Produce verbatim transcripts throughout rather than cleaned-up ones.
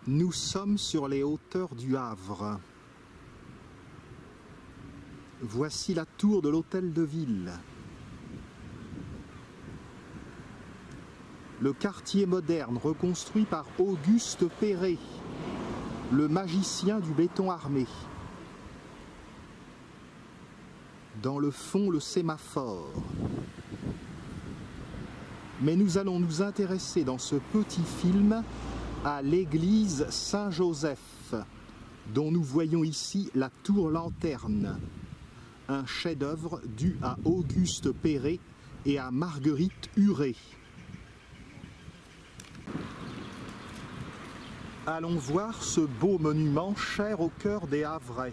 Nous sommes sur les hauteurs du Havre. Voici la tour de l'hôtel de ville. Le quartier moderne reconstruit par Auguste Perret, le magicien du béton armé. Dans le fond, le sémaphore. Mais nous allons nous intéresser dans ce petit film à l'église Saint-Joseph, dont nous voyons ici la tour-lanterne, un chef-d'œuvre dû à Auguste Perret et à Marguerite Huret. Allons voir ce beau monument cher au cœur des Havrais.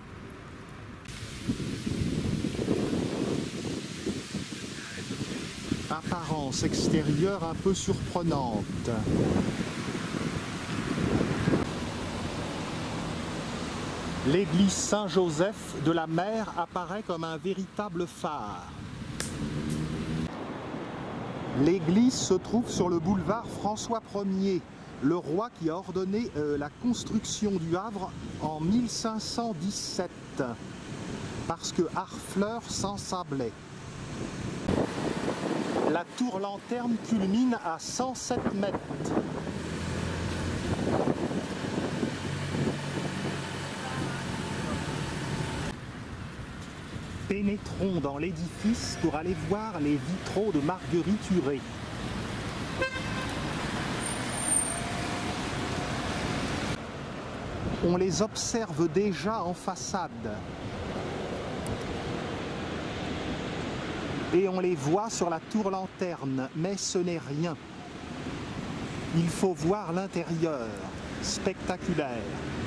Apparence extérieure un peu surprenante. L'église Saint-Joseph de la Mer apparaît comme un véritable phare. L'église se trouve sur le boulevard François premier, le roi qui a ordonné euh, la construction du Havre en mille cinq cent dix-sept, parce que Harfleur s'ensablait. La tour-lanterne culmine à cent sept mètres. Pénétrons dans l'édifice pour aller voir les vitraux de Marguerite Huret. On les observe déjà en façade. Et on les voit sur la tour-lanterne, mais ce n'est rien. Il faut voir l'intérieur, spectaculaire.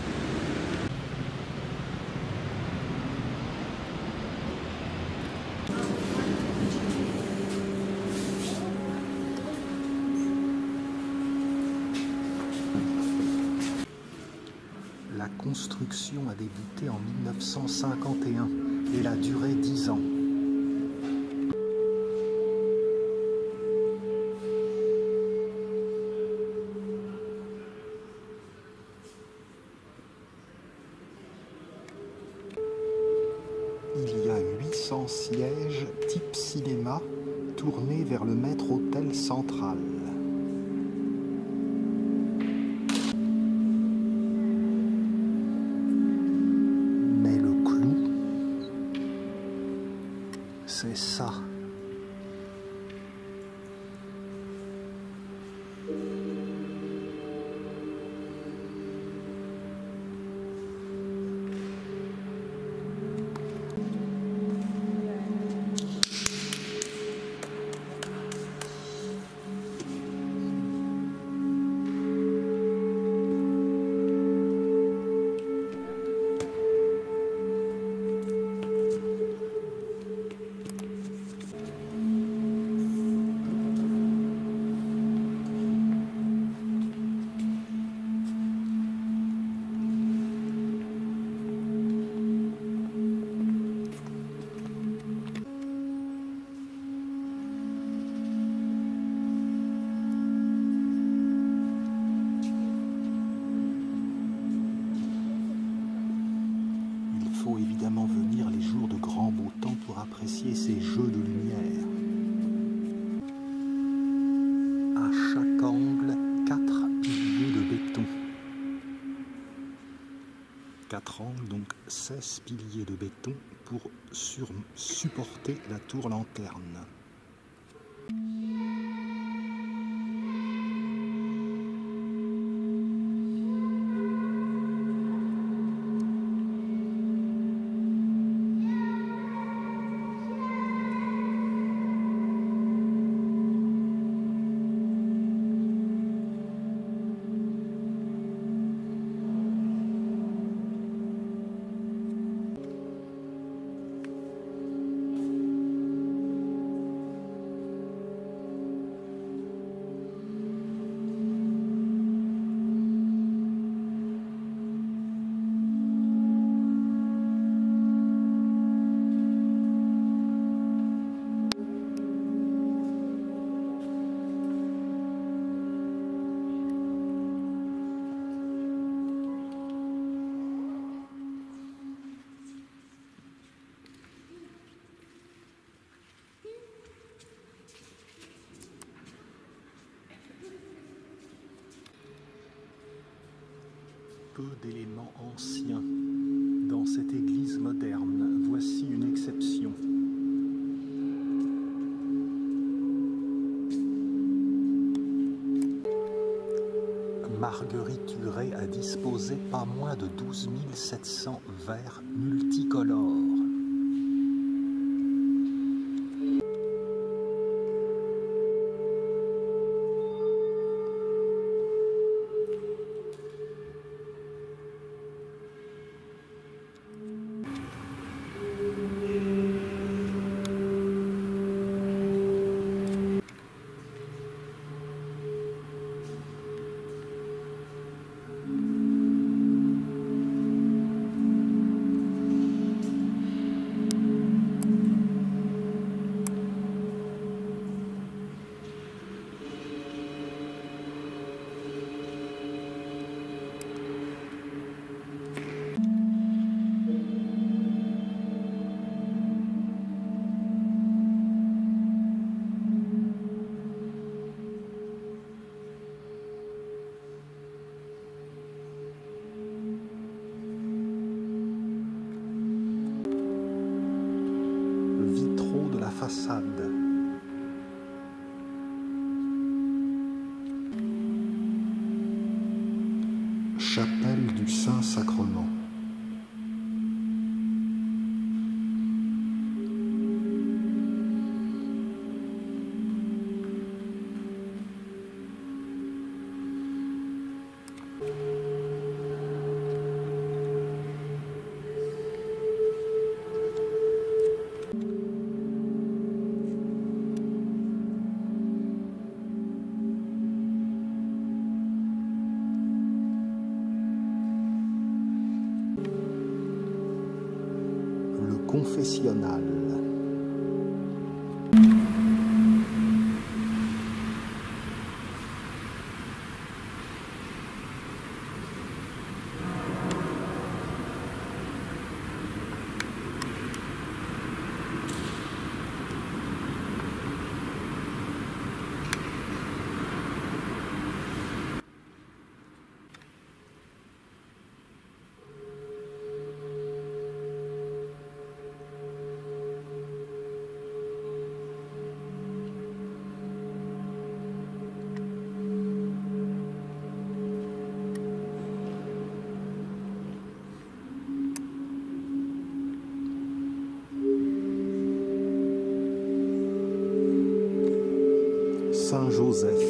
La construction a débuté en mille neuf cent cinquante et un et a duré dix ans. Il y a huit cents sièges type cinéma tournés vers le maître-autel central. Mais le clou, c'est ça. Il faut évidemment venir les jours de grand beau temps pour apprécier ces jeux de lumière. À chaque angle, quatre piliers de béton. Quatre angles, donc seize piliers de béton pour sur, supporter la tour-lanterne. peu d'éléments anciens dans cette église moderne. Voici une exception. Marguerite Huret a disposé pas moins de douze mille sept cents verres multicolores. Façade. Chapelle du Saint-Sacrement. Confessionnal. Saint-Joseph.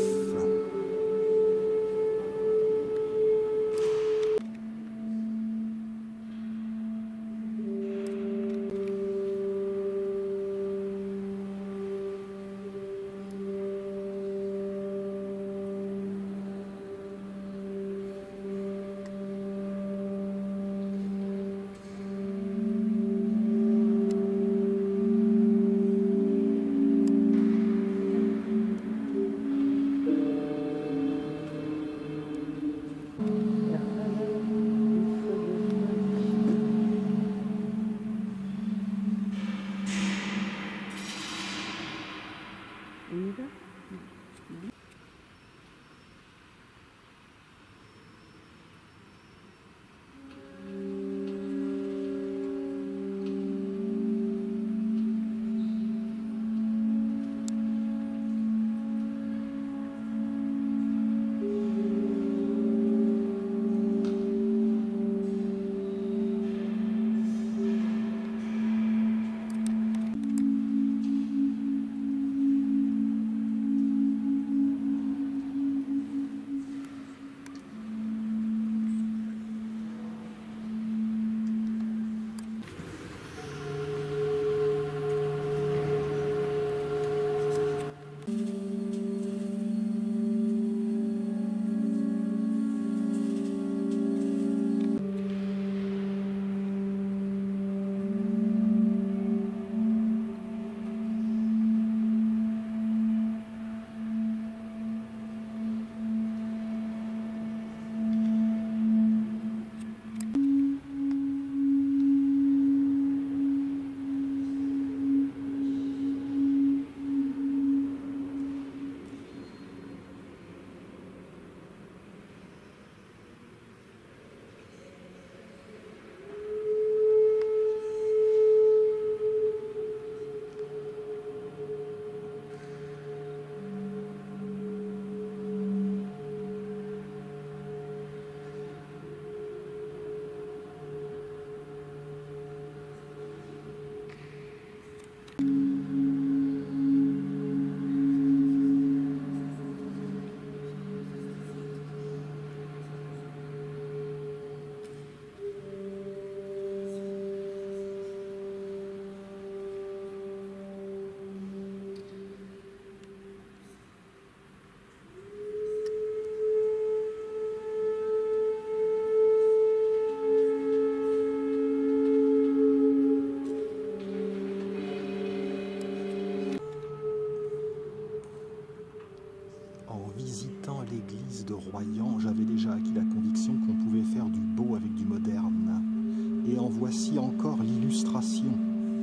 voici encore l'illustration.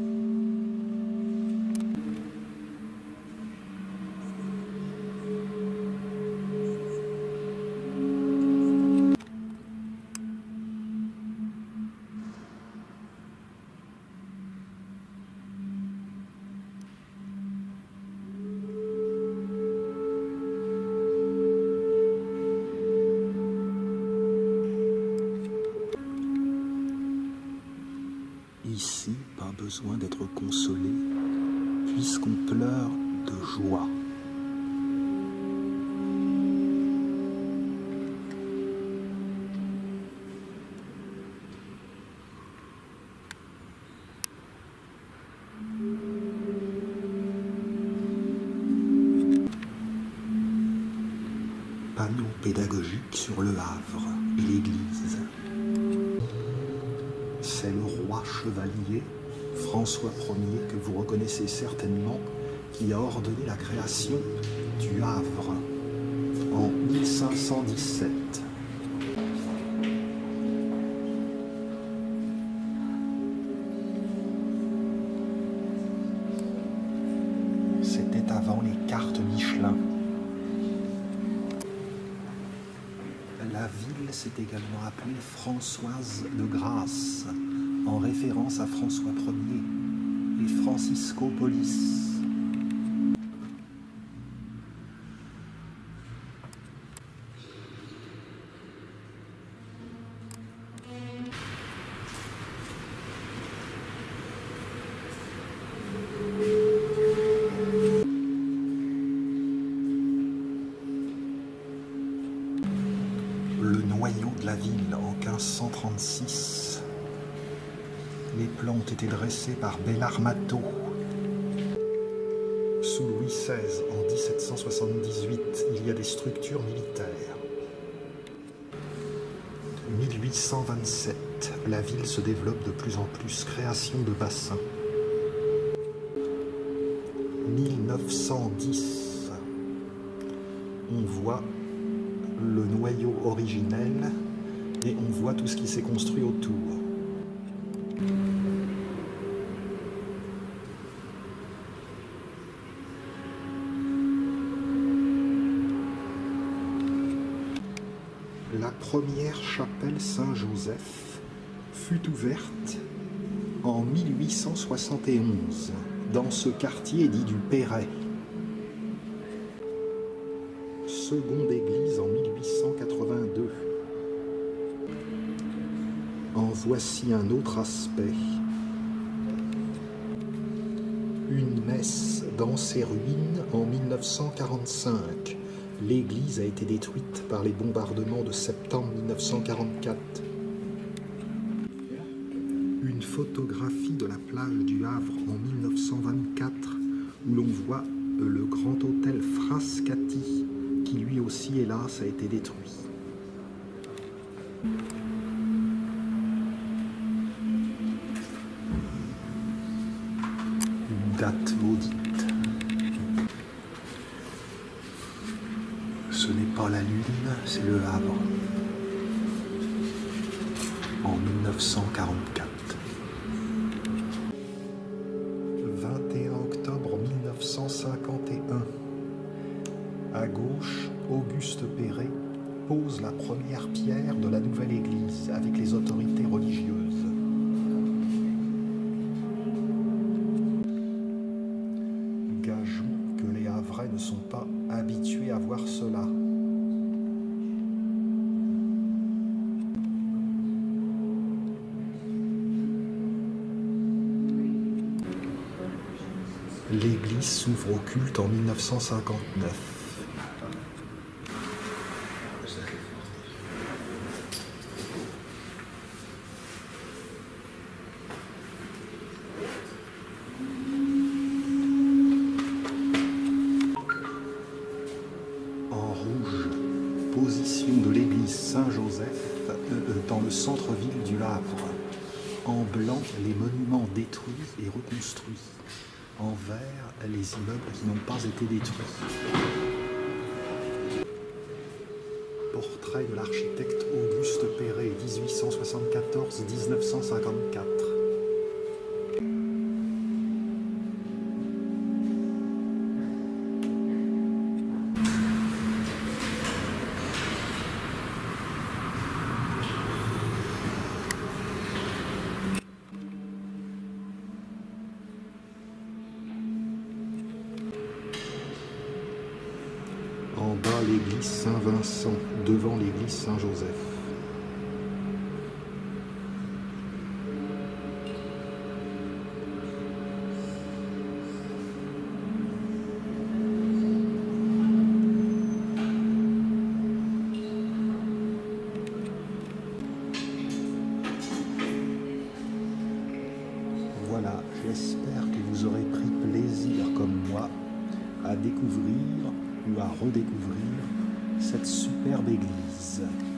Ici, pas besoin d'être consolé, puisqu'on pleure de joie. Panneau pédagogique sur le Havre et l'église. C'est le roi chevalier, François Ier, que vous reconnaissez certainement, qui a ordonné la création du Havre en mille cinq cent dix-sept. C'était avant les cartes Michelin. La ville s'est également appelée Françoise de Grasse, en référence à François Ier et Franciscopolis. Le noyau de la ville en quinze cent trente-six. Les plans ont été dressés par Bellarmato. Sous Louis seize, en dix-sept cent soixante-dix-huit, il y a des structures militaires. mille huit cent vingt-sept, la ville se développe de plus en plus, création de bassins. mille neuf cent dix, on voit le noyau originel et on voit tout ce qui s'est construit autour. La première chapelle Saint-Joseph fut ouverte en mille huit cent soixante et onze dans ce quartier dit du Perret. Seconde église en mille huit cent quatre-vingt-deux. En voici un autre aspect. Une messe dans ses ruines en mille neuf cent quarante-cinq. L'église a été détruite par les bombardements de septembre mille neuf cent quarante-quatre. Une photographie de la plage du Havre en mille neuf cent vingt-quatre où l'on voit le grand hôtel Frascati qui lui aussi, hélas, a été détruit. Une date maudite. Ce n'est pas la Lune, c'est le Havre. En mille neuf cent quarante-quatre. vingt et un octobre mille neuf cent cinquante et un. À gauche, Auguste Perret pose la première pierre de la nouvelle église avec les autorités religieuses. Gageons que les Havrais ne sont pas habitués à voir cela. L'église s'ouvre au culte en mille neuf cent cinquante-neuf. En rouge, position de l'église Saint-Joseph euh, dans le centre-ville du Havre. En blanc, les monuments détruits et reconstruits. En vert, les immeubles qui n'ont pas été détruits. portrait de l'architecte Auguste Perret, mille huit cent soixante-quatorze à mille neuf cent cinquante-quatre. En bas, l'église Saint-Vincent, devant l'église Saint-Joseph. Voilà, j'espère que vous aurez pris plaisir comme moi à découvrir ou à redécouvrir cette superbe église.